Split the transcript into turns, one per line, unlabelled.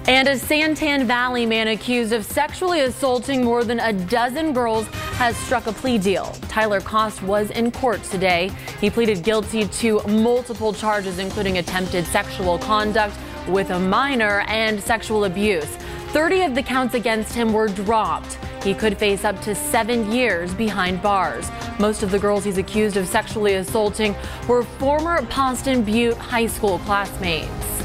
And a Santan Valley man accused of sexually assaulting more than a dozen girls has struck a plea deal. Tyler Kost was in court today. He pleaded guilty to multiple charges, including attempted sexual conduct with a minor and sexual abuse. 30 of the counts against him were dropped. He could face up to 7 years behind bars. Most of the girls he's accused of sexually assaulting were former Boston Butte High School classmates.